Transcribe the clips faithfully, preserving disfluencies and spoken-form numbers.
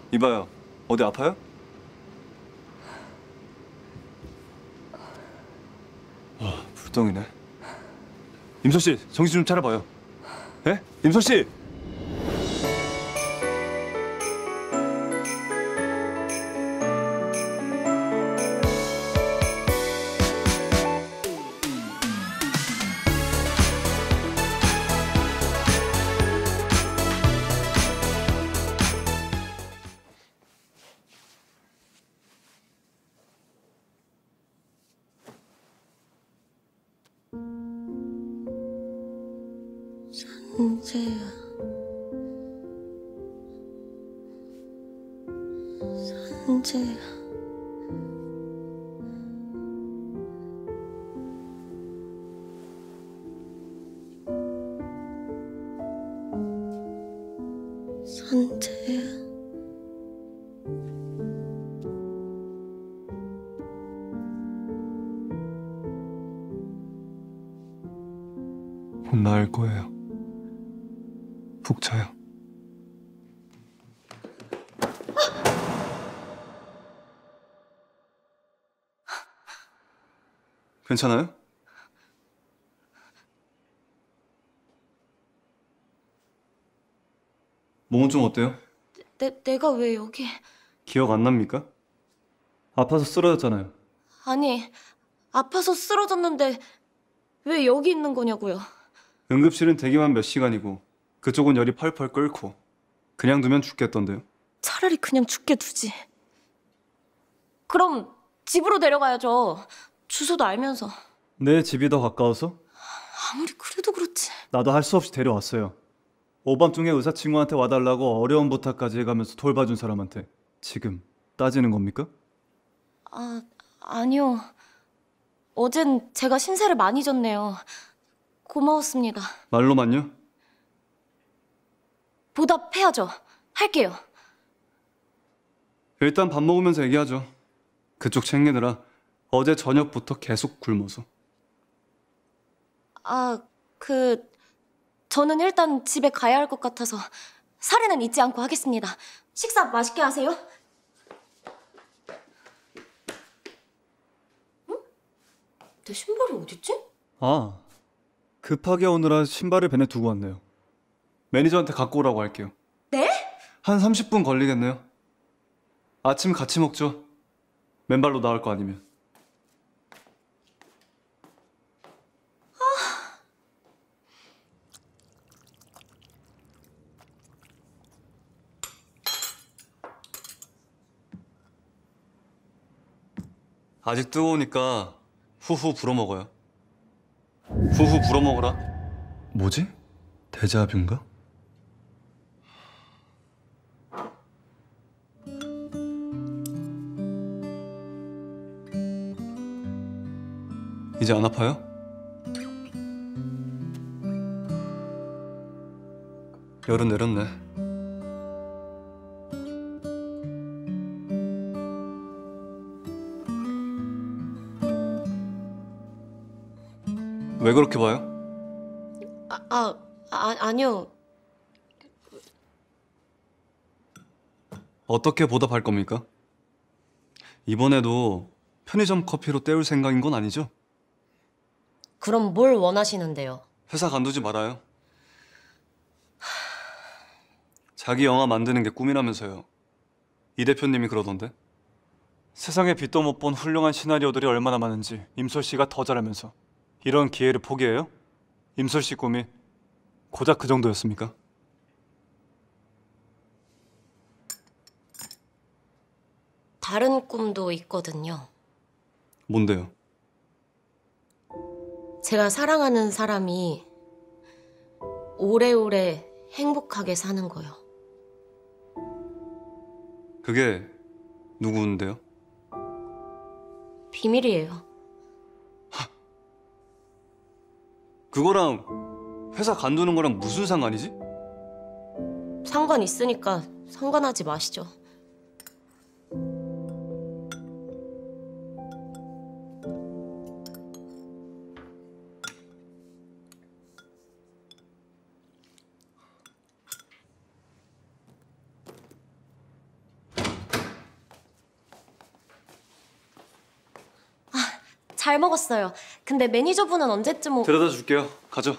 이봐요. 어디 아파요? 와, 불덩이네. 임소 씨, 정신 좀 차려봐요. 예? 임소 씨! 산재야, 산재야. 산재야. 곧 나을 거예요. 푹 자요. 괜찮아요? 몸은 좀 어때요? 내, 내가 왜 여기... 기억 안 납니까? 아파서 쓰러졌잖아요. 아니, 아파서 쓰러졌는데 왜 여기 있는 거냐고요. 응급실은 대기만 몇 시간이고 그쪽은 열이 펄펄 끓고 그냥 두면 죽겠던데요. 차라리 그냥 죽게 두지. 그럼 집으로 데려가야죠. 주소도 알면서. 내 집이 더 가까워서? 아무리 그래도 그렇지. 나도 할 수 없이 데려왔어요. 오밤중에 의사 친구한테 와달라고 어려운 부탁까지 해가면서 돌봐준 사람한테 지금 따지는 겁니까? 아, 아니요. 어젠 제가 신세를 많이 졌네요. 고마웠습니다. 말로만요? 보답해야죠. 할게요. 일단 밥 먹으면서 얘기하죠. 그쪽 챙기느라 어제 저녁부터 계속 굶어서. 아, 그... 저는 일단 집에 가야 할 것 같아서 사례는 잊지 않고 하겠습니다. 식사 맛있게 하세요. 응? 내 신발이 어딨지? 아, 급하게 오느라 신발을 밴에 두고 왔네요. 매니저한테 갖고 오라고 할게요. 네? 한 삼십 분 걸리겠네요. 아침 같이 먹죠. 맨발로 나올 거 아니면. 아직 뜨거우니까 후후 불어 먹어요. 후후 불어 먹어라. 뭐지? 데자뷰인가? 이제 안 아파요? 열은 내렸네. 왜 그렇게 봐요? 아, 아, 아 아니요. 어떻게 보답할 겁니까? 이번에도 편의점 커피로 때울 생각인 건 아니죠? 그럼 뭘 원하시는데요? 회사 간두지 말아요. 자기 영화 만드는 게 꿈이라면서요. 이 대표님이 그러던데. 세상에 빛도 못 본 훌륭한 시나리오들이 얼마나 많은지 임솔 씨가 더 잘하면서 이런 기회를 포기해요? 임솔 씨 꿈이 고작 그 정도였습니까? 다른 꿈도 있거든요. 뭔데요? 제가 사랑하는 사람이 오래오래 행복하게 사는 거요. 그게 누구인데요? 비밀이에요. 그거랑 회사 간두는 거랑 무슨 상관이지? 상관 있으니까 상관하지 마시죠. 잘 먹었어요. 근데 매니저분은 언제쯤 오... 데려다 줄게요. 가죠.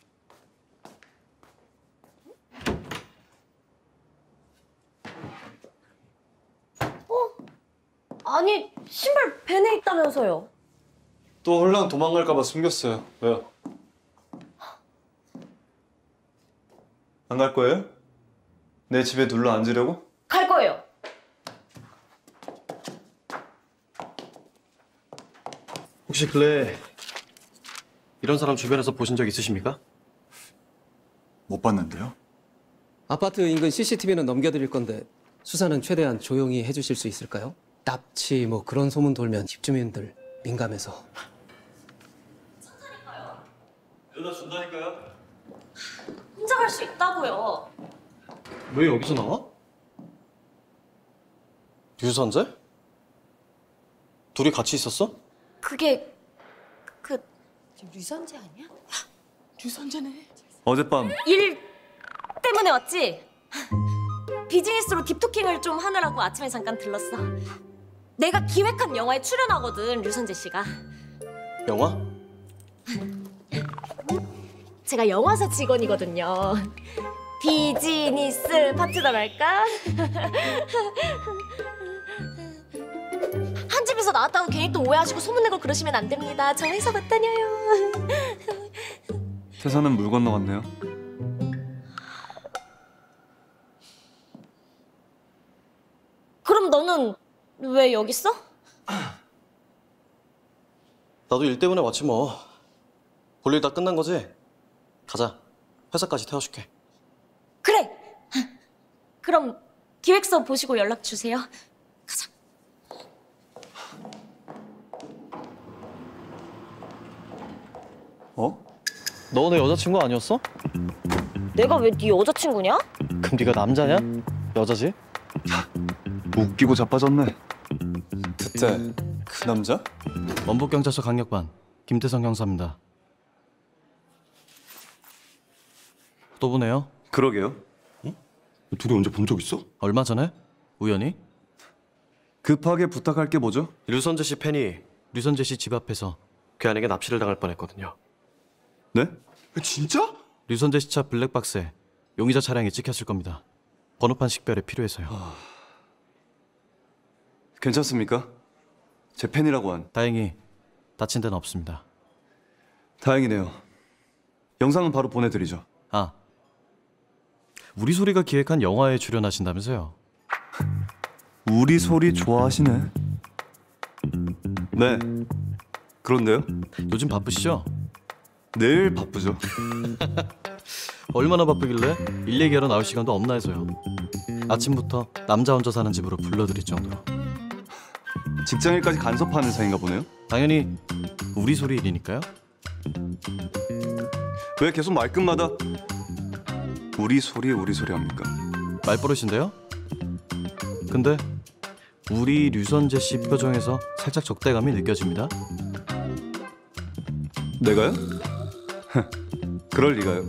아니, 신발 밴에 있다면서요. 또 홀랑 도망갈까 봐 숨겼어요. 왜요? 안 갈 거예요? 내 집에 눌러 앉으려고? 갈 거예요. 혹시 근래 이런 사람 주변에서 보신 적 있으십니까? 못 봤는데요? 아파트 인근 씨씨티비는 넘겨드릴 건데 수사는 최대한 조용히 해주실 수 있을까요? 납치 뭐 그런 소문 돌면 집주민들 민감해서. 연락 준다니까요. 혼자 갈 수 있다고요. 왜 여기서 나와? 유선재? 둘이 같이 있었어? 그게 그 류선재 아니야? 어젯밤 일 때문에 왔지? 비즈니스로 딥토킹을 좀 하느라고 아침에 잠깐 들렀어. 내가 기획한 영화에 출연하거든, 류선재 씨가. 영화? 제가 영화사 직원이거든요. 비즈니스 파트너랄까? 한 집에서 나왔다고 괜히 또 오해하시고 소문내고 그러시면 안 됩니다. 저 회사 못 다녀요. 태산은 물 건너갔네요. 그럼 너는 왜 여기 있어? 나도 일 때문에 왔지 뭐. 볼 일 다 끝난 거지? 가자. 회사까지 태워줄게. 그래. 그럼 기획서 보시고 연락 주세요. 가자. 어? 너 내 여자친구 아니었어? 내가 왜 네 여자친구냐? 그럼 네가 남자냐? 여자지? 웃기고 자빠졌네. 그때 그 남자? 원북경찰서 강력반 김태성 형사입니다. 또 보네요. 그러게요. 둘이 언제 본 적 있어? 얼마 전에 우연히 급하게 부탁할 게 뭐죠? 류선재 씨 팬이 류선재 씨 집 앞에서 괴한에게 납치를 당할 뻔했거든요. 네? 진짜? 류선재 씨 차 블랙박스에 용의자 차량이 찍혔을 겁니다. 번호판 식별에 필요해서요. 괜찮습니까? 제 팬이라고 한. 다행히 다친 데는 없습니다. 다행이네요. 영상은 바로 보내드리죠. 아, 우리 소리가 기획한 영화에 출연하신다면서요? 우리 소리 좋아하시네. 네. 그런데요? 요즘 바쁘시죠? 내일 바쁘죠. 얼마나 바쁘길래 일 얘기하러 나올 시간도 없나 해서요. 아침부터 남자 혼자 사는 집으로 불러드릴 정도로. 직장일까지 간섭하는 사이인가 보네요. 당연히 우리 소리 일이니까요. 왜 계속 말끝마다 우리 소리 우리 소리 합니까? 말버릇인데요? 근데 우리 류선재 씨 표정에서 살짝 적대감이 느껴집니다. 내가요? 그럴 리가요.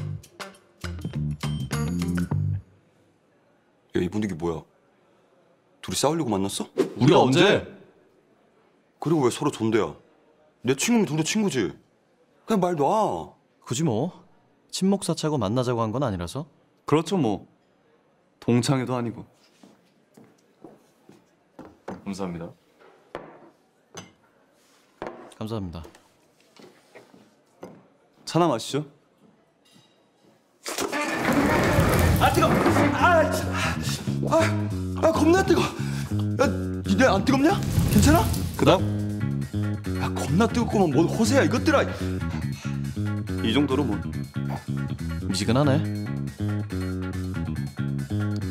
야, 이 분위기 뭐야? 둘이 싸우려고 만났어? 우리가 언제? 그리고 왜 서로 존대야? 내 친구면 둘도 친구지. 그냥 말 놔. 굳이 뭐 친목사차고 만나자고 한 건 아니라서. 그렇죠 뭐. 동창회도 아니고. 감사합니다. 감사합니다. 차나 마시죠. 아 뜨거. 아, 참. 아, 아 겁나 뜨거. 야, 니네 안 뜨겁냐? 괜찮아? 그다음 야, 겁나 뜨겁구만. 뭔 호세야 이것들아. 이 정도로 뭐. 미지근하네.